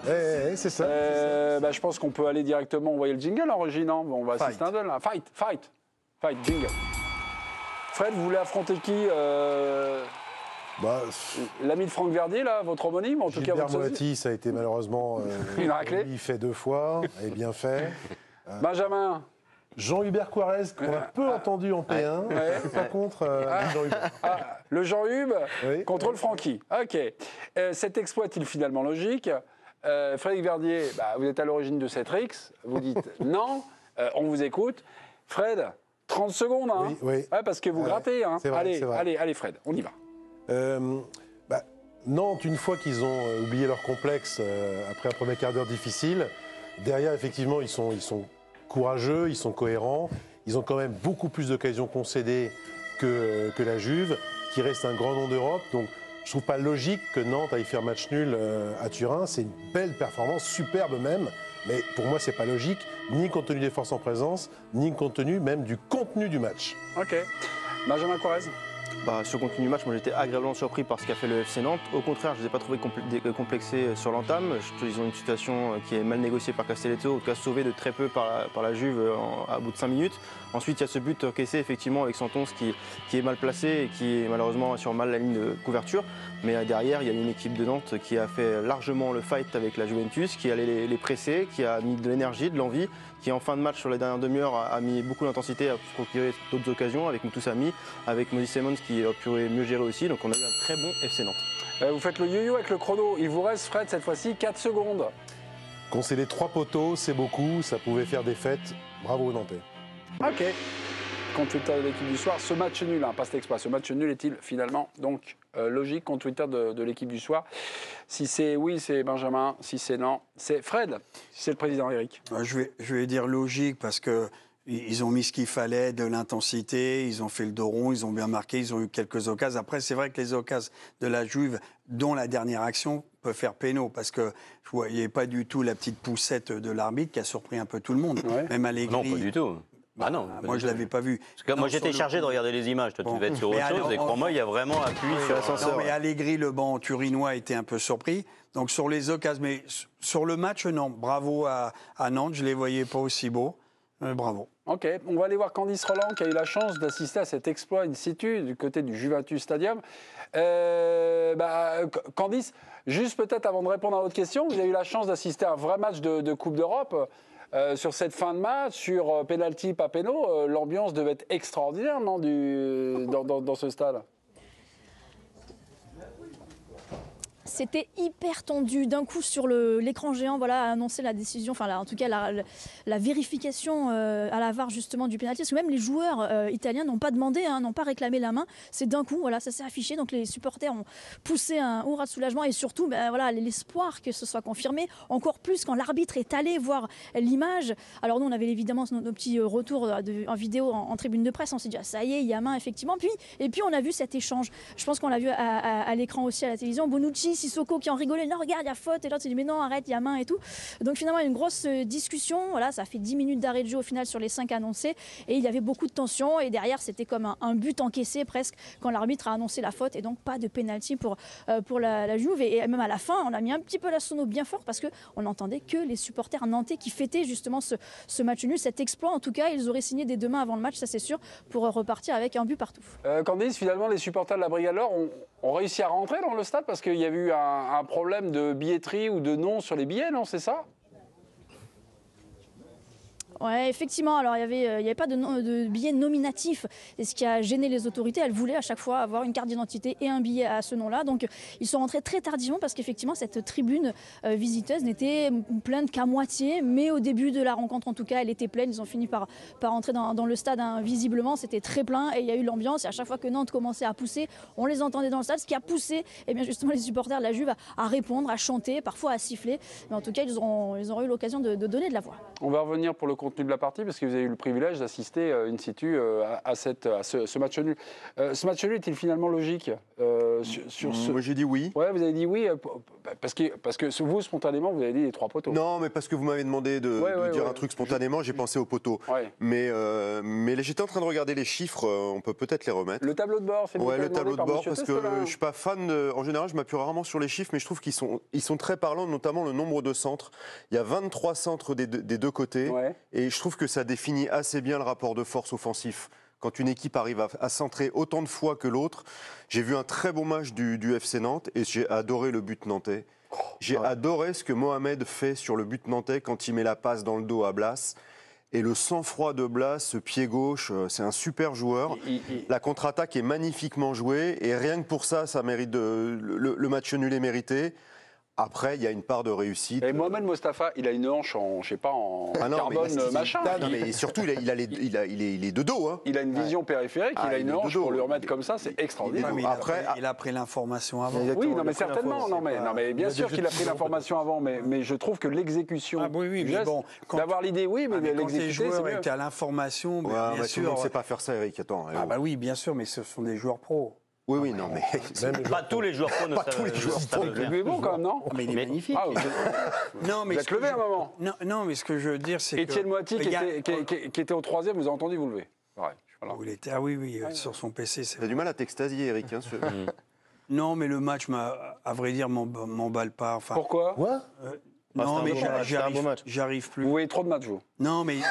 C'est ça. Bah, je pense qu'on peut aller directement envoyer le jingle en régie, non? On va assister à un duel. Fight, jingle. Fred, vous voulez affronter qui l'ami de Franck Verdier, là, votre homonyme, en tout cas votre Moati, ça a été malheureusement une raclée. Il fait 2 fois, et bien fait. Benjamin. Jean-Hubert Quarez, qu'on a peu entendu en P1, pas contre Jean-Hubert. Le Jean-Hub contre le Francky. Ok. Cet exploit est-il finalement logique? Frédéric Verdier, vous êtes à l'origine de cette rixe. Vous dites non, on vous écoute. Fred, 30 secondes, hein. Oui. Parce que vous grattez. Hein. Allez, Fred, on y va. Nantes, une fois qu'ils ont oublié leur complexe après un premier quart d'heure difficile, derrière, effectivement, ils sont courageux, ils sont cohérents. Ils ont quand même beaucoup plus d'occasions concédées que la Juve, qui reste un grand nom d'Europe. Donc, je trouve pas logique que Nantes aille faire match nul à Turin. C'est une belle performance, superbe même. Mais pour moi, c'est pas logique, ni compte tenu des forces en présence, ni compte tenu même du contenu du match. Ok. Benjamin Quarez. Sur le contenu du match, moi j'étais agréablement surpris par ce qu'a fait le FC Nantes. Au contraire, je ne les ai pas trouvés complexés sur l'entame. Ils ont une situation qui est mal négociée par Castelletto, en tout cas sauvée de très peu par la Juve à bout de 5 minutes. Ensuite, il y a ce but encaissé effectivement avec Santon qui est mal placé et qui est malheureusement sur mal la ligne de couverture. Mais derrière, il y a une équipe de Nantes qui a fait largement le fight avec la Juventus, qui allait les presser, qui a mis de l'énergie, de l'envie, qui en fin de match sur les dernières demi-heures a mis beaucoup d'intensité, a procuré d'autres occasions avec Moutoussamy, avec Moses Simons qui a pu mieux gérer aussi. Donc on a eu un très bon FC Nantes. Vous faites le yo-yo avec le chrono. Il vous reste, Fred, cette fois-ci 4 secondes. Concéder 3 poteaux, c'est beaucoup. Ça pouvait faire des fêtes. Bravo aux Nantais. Ok. Compte Twitter de l'équipe du soir, ce match nul, pas cet exploit, ce match nul est-il finalement donc logique? Compte Twitter de l'équipe du soir. Si c'est oui, c'est Benjamin. Si c'est non, c'est Fred. Si c'est le président Eric. Je vais dire logique parce que ils ont mis ce qu'il fallait, de l'intensité, ils ont fait le dos rond, ils ont bien marqué, ils ont eu quelques occasions. Après, c'est vrai que les occasions de la Juve, dont la dernière action, peut faire péno parce que je ne voyais pas du tout la petite poussette de l'arbitre qui a surpris un peu tout le monde. Même Allegri. Non, pas du tout. Non, moi je ne l'avais pas vu. Parce que moi j'étais chargé de regarder les images, toi tu devais être sur autre chose, et pour moi il y a vraiment appui sur l'ascenseur. Non, mais Allegri, le banc turinois, était un peu surpris. Donc sur les occasions, mais sur le match, non. Bravo à Nantes, je ne les voyais pas aussi beaux. Bravo. Ok, on va aller voir Candice Roland qui a eu la chance d'assister à cet exploit in situ du côté du Juventus Stadium. Candice, juste peut-être avant de répondre à votre question, vous avez eu la chance d'assister à un vrai match de Coupe d'Europe. Sur cette fin de match, sur penalty, pas péno, l'ambiance devait être extraordinaire, non, dans ce stade? C'était hyper tendu. D'un coup, sur l'écran géant, a annoncé la décision, en tout cas la vérification à la VAR justement du pénalty. Parce que même les joueurs italiens n'ont pas demandé, n'ont pas réclamé la main. C'est d'un coup, ça s'est affiché. Donc les supporters ont poussé un hurrah de soulagement et surtout, l'espoir que ce soit confirmé. Encore plus quand l'arbitre est allé voir l'image. Alors nous, on avait évidemment nos petits retours en vidéo en tribune de presse. On s'est dit, ça y est, il y a main effectivement. Et puis on a vu cet échange. Je pense qu'on l'a vu à l'écran aussi à la télévision. Bonucci, Sissoko qui en rigolait, non regarde il y a faute, et l'autre s'est dit mais non arrête, il y a main et tout. Donc finalement une grosse discussion, ça fait 10 minutes d'arrêt de jeu au final sur les 5 annoncés et il y avait beaucoup de tension et derrière c'était comme un but encaissé presque quand l'arbitre a annoncé la faute et donc pas de pénalty pour la Juve et même à la fin on a mis un petit peu la sono bien fort parce qu'on n'entendait que les supporters nantais qui fêtaient justement ce match nul, cet exploit en tout cas, ils auraient signé dès demain avant le match, ça c'est sûr, pour repartir avec un but partout. Candice, finalement les supporters de la Brigade L'Or ont réussi à rentrer dans le stade parce qu'il y a eu un problème de billetterie ou de nom sur les billets, non, c'est ça? Ouais, effectivement. Alors, il y avait pas de billet nominatif. Et ce qui a gêné les autorités, elles voulaient à chaque fois avoir une carte d'identité et un billet à ce nom-là. Donc, ils sont rentrés très tardivement parce qu'effectivement, cette tribune visiteuse n'était pleine qu'à moitié. Mais au début de la rencontre, en tout cas, elle était pleine. Ils ont fini par entrer dans le stade. Visiblement, c'était très plein et il y a eu l'ambiance. Et à chaque fois que Nantes commençait à pousser, on les entendait dans le stade. Ce qui a poussé, bien justement, les supporters de la Juve à répondre, à chanter, parfois à siffler. Mais en tout cas, ils auront eu l'occasion de donner de la voix. On va revenir pour le contenu de la partie parce que vous avez eu le privilège d'assister in situ à ce match nul. Ce match nul est-il finalement logique Moi j'ai dit oui. Ouais, vous avez dit oui parce que vous, spontanément, vous avez dit les 3 poteaux. Non, mais parce que vous m'avez demandé de dire un truc spontanément, j'ai pensé aux poteaux. Ouais. Mais j'étais en train de regarder les chiffres, on peut peut-être les remettre. Le tableau de bord, c'est le tableau de bord, parce que je suis pas fan en général, je m'appuie rarement sur les chiffres, mais je trouve qu'ils sont très parlants, notamment le nombre de centres. Il y a 23 centres des deux côtés, et je trouve que ça définit assez bien le rapport de force offensif. Quand une équipe arrive à centrer autant de fois que l'autre, j'ai vu un très beau match du FC Nantes, et j'ai adoré le but nantais. J'ai adoré ce que Mohamed fait sur le but nantais quand il met la passe dans le dos à Blas. Et le sang-froid de Blas, ce pied gauche, c'est un super joueur. La contre-attaque est magnifiquement jouée. Et rien que pour ça, ça mérite le match nul est mérité. Après, il y a une part de réussite. Et Mohamed Mostafa, il a une hanche en, je sais pas, en carbone machin. Non, mais surtout, il est de dos. Hein. Il a une vision périphérique, il a une hanche pour le remettre comme ça, c'est extraordinaire. Il a pris l'information avant. Oui, non, mais certainement. Non, mais bien sûr qu'il a pris l'information avant, mais je trouve que l'exécution d'avoir l'idée, oui, mais l'exécuter, c'est mieux. Tu as l'information, bien sûr. Tout le monde ne sait pas faire ça, Eric. Attends. Ah bah oui, bien sûr, mais ce sont des joueurs pros. Oui, non, mais pas tous les joueurs pro ne savent. Il est bon quand même, non? Mais il est magnifique. Non, mais vous êtes levé un moment. Non, mais ce que je veux dire, c'est que Étienne Moiti, qui était au 3e, vous avez entendu vous lever. Ah oui, sur son PC. T'as du mal à t'extasier, Eric. Non, mais le match, à vrai dire, m'emballe pas. Enfin, pourquoi? Non, mais j'arrive plus. Vous voyez trop de matchs, vous? Non, mais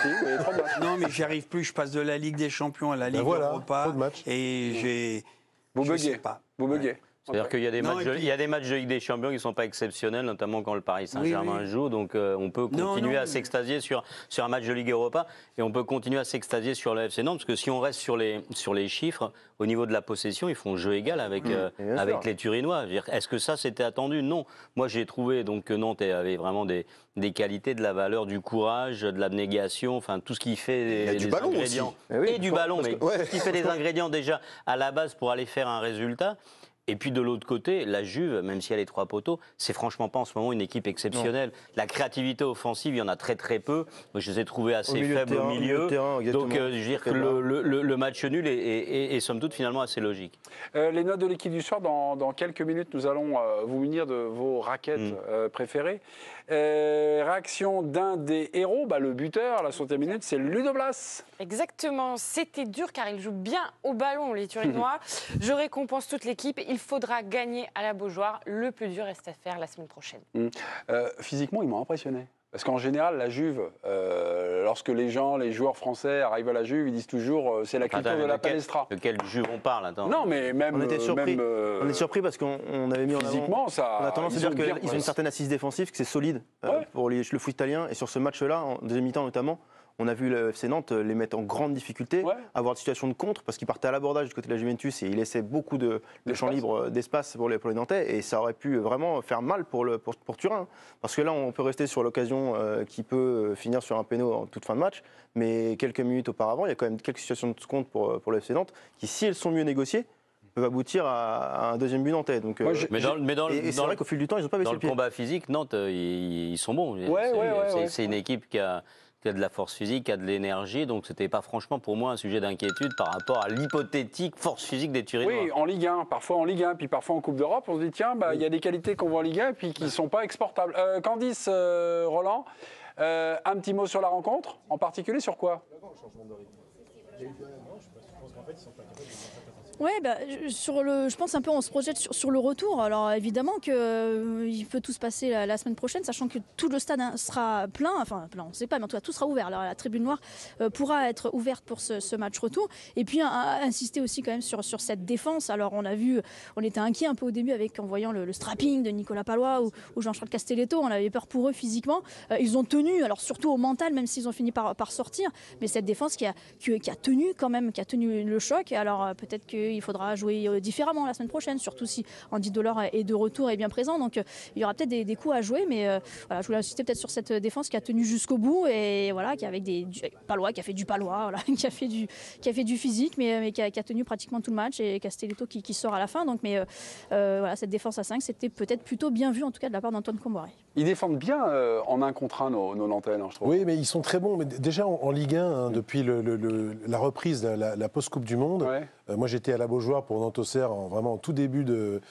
j'y arrive plus. Je passe de la Ligue des Champions à la Ligue Europa. Et j'ai... Vous buguez. Vous buguez. C'est-à-dire qu'il y a des matchs de Ligue des Champions qui ne sont pas exceptionnels, notamment quand le Paris Saint-Germain joue. Donc on peut continuer à s'extasier sur un match de Ligue Europa et on peut continuer à s'extasier sur le FC Nantes. Parce que si on reste sur les chiffres, au niveau de la possession, ils font jeu égal avec les Turinois. Est-ce que ça, c'était attendu? Non. Moi, j'ai trouvé donc, que Nantes avait vraiment des qualités, de la valeur, du courage, de l'abnégation, enfin tout ce qui fait des ingrédients. Et du ballon, mais tout ce qui fait des ingrédients déjà à la base pour aller faire un résultat. Et puis de l'autre côté, la Juve, même si elle est 3 poteaux, c'est franchement pas en ce moment une équipe exceptionnelle. Non. La créativité offensive, il y en a très peu. Moi, je les ai trouvés assez faibles au milieu. Donc je veux dire que le match nul est somme toute finalement assez logique. Les notes de l'équipe du soir, dans quelques minutes, nous allons vous munir de vos raquettes préférées. Réaction d'un des héros, le buteur à la 60e minute, c'est Ludo Blas. Exactement, c'était dur car il joue bien au ballon, les Turinois. Je récompense toute l'équipe. Il faudra gagner à la Beaujoire. Le plus dur reste à faire la semaine prochaine. Physiquement, ils m'ont impressionné. Parce qu'en général, la Juve, lorsque les joueurs français arrivent à la Juve, ils disent toujours c'est la culture de la palestra. De quelle Juve on parle? Attends. Non, mais même. On était surpris. On est surpris parce qu'on avait mis physiquement, en avant. On a tendance à dire qu'ils ont une certaine assise défensive, que c'est solide pour le foot italien. Et sur ce match-là, en deuxième mi-temps notamment, on a vu le FC Nantes les mettre en grande difficulté, avoir des situations de contre, parce qu'ils partaient à l'abordage du côté de la Juventus et ils laissaient beaucoup de champs libres, d'espace pour les Nantais, et ça aurait pu vraiment faire mal pour Turin. Parce que là, on peut rester sur l'occasion qui peut finir sur un péno en toute fin de match, mais quelques minutes auparavant, il y a quand même quelques situations de contre pour le FC Nantes qui, si elles sont mieux négociées, peuvent aboutir à un deuxième but nantais. Donc, c'est vrai qu'au fil du temps, ils n'ont pas baissé le pied. Dans le combat physique, Nantes, ils sont bons. C'est une équipe qui a de la force physique, qui a de l'énergie, donc c'était pas franchement pour moi un sujet d'inquiétude par rapport à l'hypothétique force physique des Turinois. Oui, en Ligue 1, parfois en Ligue 1, puis parfois en Coupe d'Europe, on se dit tiens, il y a des qualités qu'on voit en Ligue 1 et puis qui ne sont pas exportables. Candice, Roland, un petit mot sur la rencontre, en particulier sur quoi? Oui, je pense un peu on se projette sur le retour. Alors évidemment qu'il peut tout se passer la semaine prochaine, sachant que tout le stade sera plein, enfin plein, on ne sait pas, mais en tout cas tout sera ouvert. Alors, la tribune noire pourra être ouverte pour ce match retour. Et puis insister aussi quand même sur cette défense. Alors on était inquiet un peu au début en voyant le strapping de Nicolas Pallois ou Jean-Charles Castelletto. On avait peur pour eux physiquement. Ils ont tenu, alors surtout au mental, même s'ils ont fini par sortir. Mais cette défense qui a tenu quand même, qui a tenu le choc. Alors peut-être que qu'il faudra jouer différemment la semaine prochaine, surtout si Andy Delors est de retour et bien présent. Donc il y aura peut-être des coups à jouer, mais voilà, je voulais insister peut-être sur cette défense qui a tenu jusqu'au bout et voilà, qui avec Palois, qui a fait du Palois, voilà, qui a fait du physique, mais qui a tenu pratiquement tout le match, et Castelletto qui sort à la fin. Donc, mais voilà, cette défense à 5, c'était peut-être plutôt bien vu en tout cas de la part d'Antoine Comboiré. Ils défendent bien en 1 contre 1 nos Nantais, je trouve. Oui, mais ils sont très bons. Mais déjà en Ligue 1, hein, depuis la reprise, la post-Coupe du Monde, moi j'étais à la Beaujoire pour Nantes-Auxerre vraiment en tout début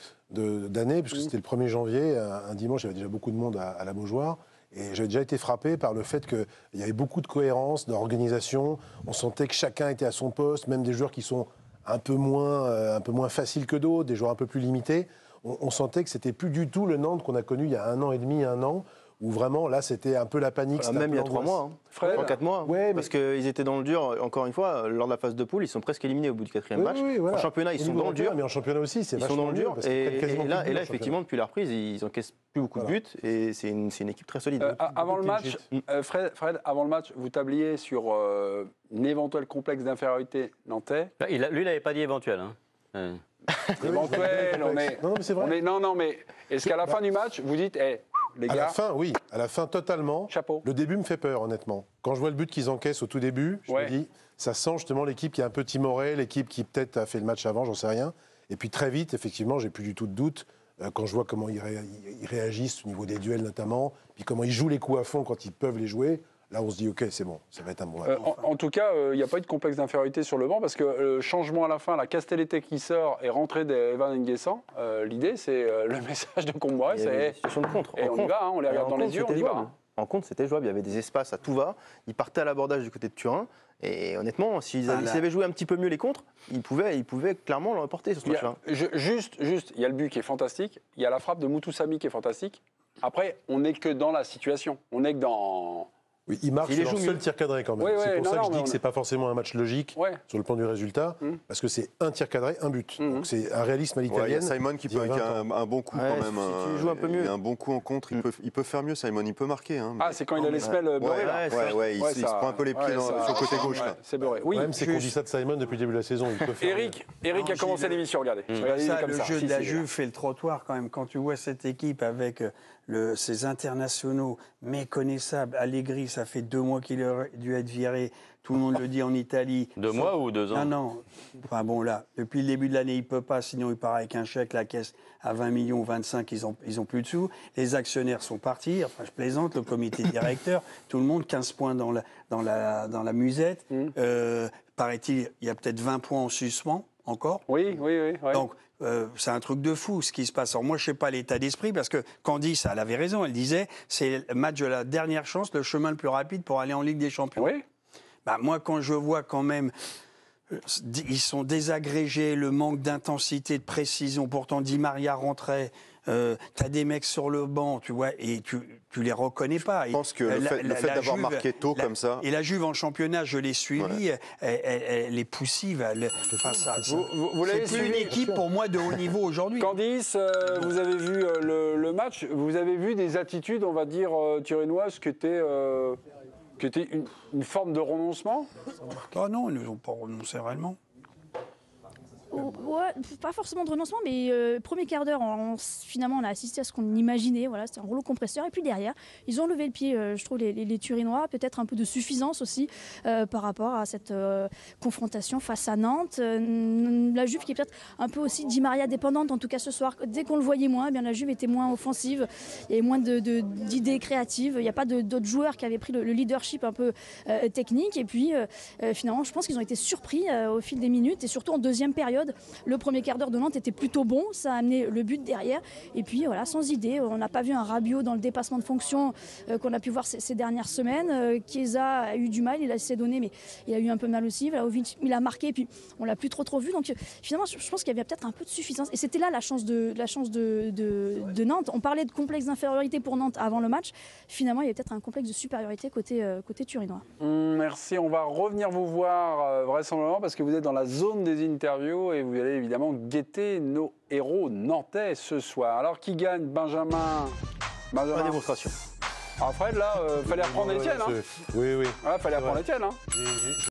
d'année, puisque c'était le 1er janvier, un dimanche, il y avait déjà beaucoup de monde à la Beaujoire. Et j'avais déjà été frappé par le fait qu'il y avait beaucoup de cohérence, d'organisation. On sentait que chacun était à son poste, même des joueurs qui sont un peu moins faciles que d'autres, des joueurs un peu plus limités. On sentait que c'était plus du tout le Nantes qu'on a connu il y a 1 an et demi, 1 an, où vraiment là c'était un peu la panique. Même il y a 3 mois, 3-4 mois. Ouais, parce qu'ils étaient dans le dur, encore une fois, lors de la phase de poule, ils sont presque éliminés au bout du 4e match. Voilà. En championnat, ils sont dans le dur. Mais en championnat aussi, c'est ils sont dans le dur. Et là, là, effectivement, depuis la reprise, ils encaissent plus beaucoup de buts et c'est une équipe très solide. Avant le match, Fred, avant le match, vous tabliez sur une éventuelle complexe d'infériorité nantais. Lui, il n'avait pas dit éventuel. Hein. Éventuel, Non, mais c'est vrai. Non, mais est-ce qu'à la fin du match, vous dites, les gars. À la fin, oui. À la fin, totalement. Chapeau. Le début me fait peur, honnêtement. Quand je vois le but qu'ils encaissent au tout début, je me dis, ça sent justement l'équipe qui est un peu timorée, l'équipe qui peut-être a fait le match avant, j'en sais rien. Et puis très vite, effectivement, j'ai plus du tout de doute quand je vois comment ils réagissent au niveau des duels notamment, puis comment ils jouent les coups à fond quand ils peuvent les jouer. Là, on se dit, OK, c'est bon, ça va être un bon match. En tout cas, il n'y a pas eu de complexe d'infériorité sur le banc, parce que changement à la fin, la Castelletto qui sort et rentrée d'Evan Nguessan, l'idée, c'est le message de Comboiré, c'est... Et on y va, on les regarde dans les yeux, on y va. En compte, c'était jouable, il y avait des espaces à tout va. Ils partaient à l'abordage du côté de Turin. Et honnêtement, s'ils avaient joué un petit peu mieux les contres, ils pouvaient clairement le reporter sur ce match-là. Juste, il y a le but qui est fantastique, il y a la frappe de Moutoussamy qui est fantastique. Après, on n'est que dans la situation, on n'est que dans... Oui, il marque sur leur seul tir cadré quand même. C'est pour ça que je dis que c'est pas forcément un match logique sur le plan du résultat, parce que c'est un tir cadré, un but. Donc c'est un réalisme à l'italienne. Il y a Simon qui peut avec un bon coup quand même. Si tu joues un peu mieux. Il a un bon coup en contre, il peut faire mieux, Simon, il peut marquer. Hein, Ah, c'est quand il a les semelles beurrées là. Il se prend un peu les pieds sur le côté gauche là. C'est beurré. Oui, même c'est qu'on dit ça de Simon depuis le début de la saison. Eric a commencé l'émission, regardez. Le jeu de la Juve fait le trottoir quand même. Quand tu vois cette équipe avec ces internationaux méconnaissables, Allegri, ça fait 2 mois qu'il a dû être viré. Tout le monde le dit en Italie. 2 mois ou 2 ans? Non. Enfin bon, là, depuis le début de l'année, il ne peut pas, sinon il part avec un chèque, la caisse à 20 millions, 25, ils ont plus de sous. Les actionnaires sont partis, enfin je plaisante, le comité directeur, tout le monde, 15 points dans la musette. Paraît-il, il y a peut-être 20 points en suspens encore. Oui. Donc, c'est un truc de fou ce qui se passe. Alors moi, je ne sais pas l'état d'esprit, parce que Candice, elle avait raison, elle disait, c'est le match de la dernière chance, le chemin le plus rapide pour aller en Ligue des Champions. Oui. Bah, moi, quand je vois quand même, ils sont désagrégés, le manque d'intensité, de précision, pourtant Di Maria rentrait, t'as des mecs sur le banc, tu vois, et tu les reconnais pas. Je pense que le fait d'avoir marqué tôt comme ça... Et la Juve en championnat, je l'ai suivie, elle est poussive. Vous l'avez c'est plus une équipe pour moi de haut niveau aujourd'hui. Candice, vous avez vu le match, vous avez vu des attitudes, on va dire, turinoises qui étaient une forme de renoncement? Ah non, ils n'ont pas renoncé réellement. Ouais, pas forcément de renoncement, mais premier quart d'heure, finalement, on a assisté à ce qu'on imaginait. Voilà, c'était un rouleau compresseur. Et puis derrière, ils ont levé le pied, je trouve, les Turinois. Peut-être un peu de suffisance aussi par rapport à cette confrontation face à Nantes. La Juve qui est peut-être un peu aussi Di Maria dépendante, en tout cas ce soir. Dès qu'on le voyait moins, eh bien, la Juve était moins offensive. Il y avait moins d'idées créatives. Il n'y a pas d'autres joueurs qui avaient pris le leadership un peu technique. Et puis, finalement, je pense qu'ils ont été surpris au fil des minutes, et surtout en deuxième période. Le premier quart d'heure de Nantes était plutôt bon, ça a amené le but derrière. Et puis voilà, sans idée, on n'a pas vu un Rabiot dans le dépassement de fonction qu'on a pu voir ces dernières semaines. Chiesa a eu du mal, il a essayé de donner, mais il a eu un peu mal aussi. Vlahovic, il a marqué, et puis on l'a plus trop vu. Donc finalement, je pense qu'il y avait peut-être un peu de suffisance. Et c'était là la chance de Nantes. On parlait de complexe d'infériorité pour Nantes avant le match. Finalement, il y avait peut-être un complexe de supériorité côté turinois. Merci, on va revenir vous voir vraisemblablement parce que vous êtes dans la zone des interviews et vous allez évidemment guetter nos héros nantais ce soir. Alors qui gagne, Benjamin? Pas de démonstration. Alors Fred, là, fallait reprendre Étienne. Hein. Oui. Voilà, fallait reprendre Étienne. Hein.